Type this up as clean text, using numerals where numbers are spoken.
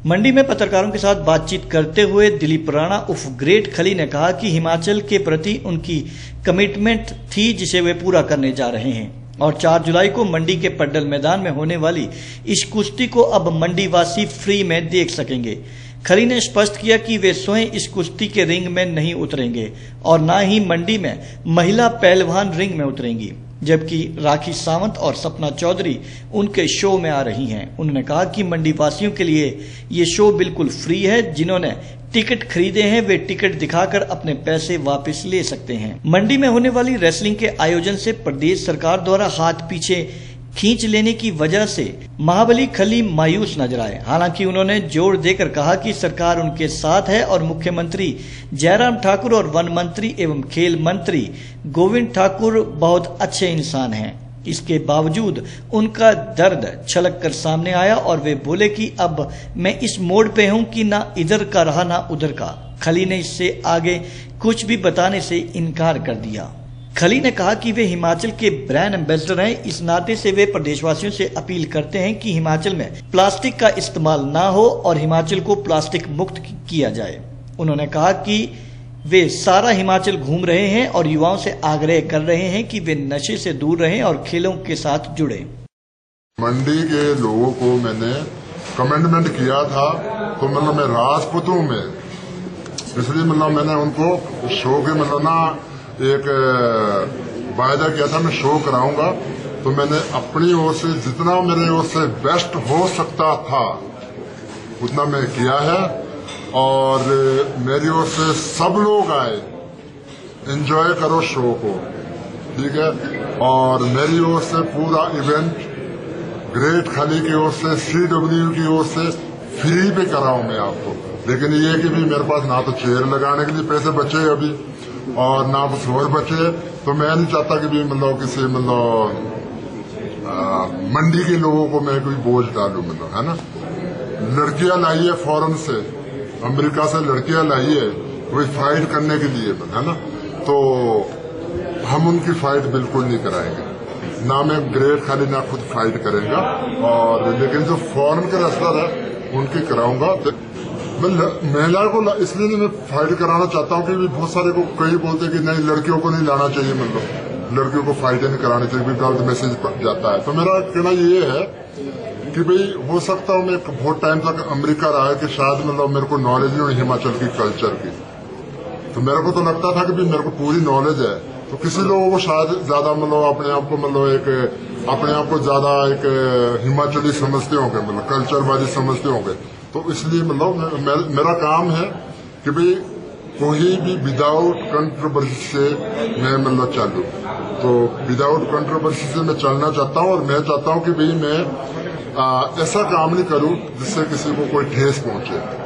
मंडी में पत्रकारों के साथ बातचीत करते हुए दिलीप राणा उर्फ ग्रेट खली ने कहा कि हिमाचल के प्रति उनकी कमिटमेंट थी जिसे वे पूरा करने जा रहे हैं और 4 जुलाई को मंडी के पड्डल मैदान में होने वाली इस कुश्ती को अब मंडी वासी फ्री में देख सकेंगे। खली ने स्पष्ट किया कि वे स्वयं इस कुश्ती के रिंग में नहीं उतरेंगे और न ही मंडी में महिला पहलवान रिंग में उतरेंगी, जबकि राखी सावंत और सपना चौधरी उनके शो में आ रही हैं। उन्होंने कहा कि मंडी वासियों के लिए ये शो बिल्कुल फ्री है। जिन्होंने टिकट खरीदे हैं वे टिकट दिखाकर अपने पैसे वापस ले सकते हैं। मंडी में होने वाली रेसलिंग के आयोजन से प्रदेश सरकार द्वारा हाथ पीछे खींच लेने की वजह से महाबली खली मायूस नजर आए। हालांकि उन्होंने जोर देकर कहा कि सरकार उनके साथ है और मुख्यमंत्री जयराम ठाकुर और वन मंत्री एवं खेल मंत्री गोविंद ठाकुर बहुत अच्छे इंसान हैं। इसके बावजूद उनका दर्द छलक कर सामने आया और वे बोले कि अब मैं इस मोड़ पे हूं कि ना इधर का रहा ना उधर का। खली ने इससे आगे कुछ भी बताने से इनकार कर दिया। खली ने कहा कि वे हिमाचल के ब्रांड एम्बेसडर हैं। इस नाते से वे प्रदेशवासियों से अपील करते हैं कि हिमाचल में प्लास्टिक का इस्तेमाल ना हो और हिमाचल को प्लास्टिक मुक्त किया जाए। उन्होंने कहा कि वे सारा हिमाचल घूम रहे हैं और युवाओं से आग्रह कर रहे हैं कि वे नशे से दूर रहें और खेलों के साथ जुड़े। मंडी के लोगों को मैंने कमेंटमेंट किया था, तो मतलब मैं राजपूतों में इसलिए मतलब मैंने उनको शो के मतलब ना एक वायदा किया था, मैं शो कराऊंगा। तो मैंने अपनी ओर से जितना मेरे ओर से बेस्ट हो सकता था उतना मैं किया है और मेरी ओर से सब लोग आए, एंजॉय करो शो को, ठीक है। और मेरी ओर से पूरा इवेंट ग्रेट खली की ओर से CW की ओर से फ्री पे कराऊं मैं आपको। लेकिन ये कि भी मेरे पास ना तो चेयर लगाने के लिए पैसे बचे अभी और ना कुछ और बचे, तो मैं नहीं चाहता कि भी मतलब किसी मतलब मंडी के लोगों को मैं कोई बोझ डालूं, मतलब है ना। लड़कियां लाई है फॉरेन से, अमेरिका से लड़कियां लाई है कोई फाइट करने के लिए, है ना। तो हम उनकी फाइट बिल्कुल नहीं कराएंगे, ना मैं ग्रेट खाली ना खुद फाइट करेगा। और लेकिन जो फॉरेन के रेसलर है उनकी कराऊंगा। मैं महिला को इसलिए मैं फाइट कराना चाहता हूँ कि बहुत सारे को कई बोलते कि नहीं लड़कियों को नहीं लाना चाहिए, मतलब लड़कियों को फाइट नहीं करानी चाहिए, गलत मैसेज जाता है। तो मेरा कहना ये है कि भाई हो सकता हूँ मैं बहुत टाइम तक अमेरिका रहा है कि शायद मतलब मेरे को नॉलेज नहीं हुई हिमाचल की कल्चर की। तो मेरे को तो लगता था कि मेरे को पूरी नॉलेज है, तो किसी लोगों को शायद ज्यादा मतलब अपने आप को मतलब एक अपने आप को ज्यादा एक हिमाचली समझते होंगे, मतलब कल्चरवादी समझते होंगे। तो इसलिए मतलब मेरा काम है कि भाई कोई भी विदाउट कंट्रोवर्सी से मैं मतलब चलूं। तो विदाउट कंट्रोवर्सी से मैं चलना चाहता हूं और मैं चाहता हूं कि भाई मैं ऐसा काम नहीं करूं जिससे किसी को कोई ठेस पहुंचे।